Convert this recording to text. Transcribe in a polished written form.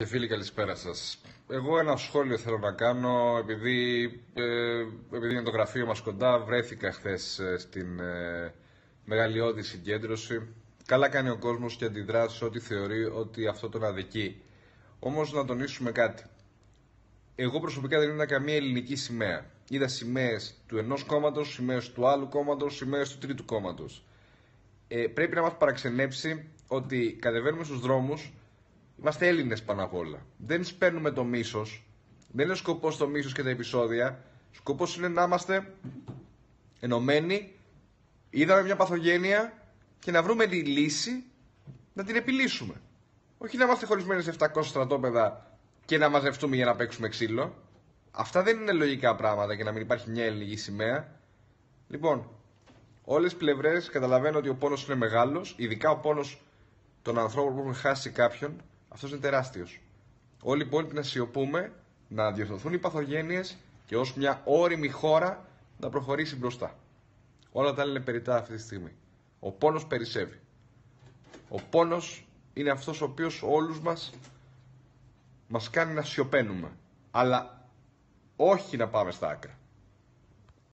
Και φίλοι, καλησπέρα σας. Εγώ ένα σχόλιο θέλω να κάνω, επειδή είναι το γραφείο μας κοντά, βρέθηκα χθες στην μεγαλειώδη συγκέντρωση. Καλά κάνει ο κόσμος και αντιδρά σε ό,τι θεωρεί ότι αυτό τον αδικεί. Όμως να τονίσουμε κάτι. Εγώ προσωπικά δεν είδα καμία ελληνική σημαία. Είδα σημαίες του ενός κόμματος, σημαίες του άλλου κόμματος, σημαίες του τρίτου κόμματος. Πρέπει να μας παραξενέψει ότι κατεβαίνουμε στους δρόμους. Είμαστε Έλληνες πάνω απ' όλα. Δεν σπέρνουμε το μίσος. Δεν είναι σκοπός το μίσος και τα επεισόδια. Σκοπός είναι να είμαστε ενωμένοι. Είδαμε μια παθογένεια και να βρούμε τη λύση να την επιλύσουμε. Όχι να είμαστε χωρισμένοι σε 700 στρατόπεδα και να μαζευτούμε για να παίξουμε ξύλο. Αυτά δεν είναι λογικά πράγματα και να μην υπάρχει μια ελληνική σημαία. Λοιπόν, όλες τις πλευρές καταλαβαίνω ότι ο πόνος είναι μεγάλος, ειδικά ο πόνος των ανθρώπων που έχουν χάσει κάποιον. Αυτός είναι τεράστιος. Όλοι οι υπόλοιποι να σιωπούμε, να διορθωθούν οι παθογένειες και ως μια ώριμη χώρα να προχωρήσει μπροστά. Όλα τα άλλα είναι περιττά αυτή τη στιγμή. Ο πόνος περισσεύει. Ο πόνος είναι αυτός ο οποίος όλους μας κάνει να σιωπαίνουμε. Αλλά όχι να πάμε στα άκρα.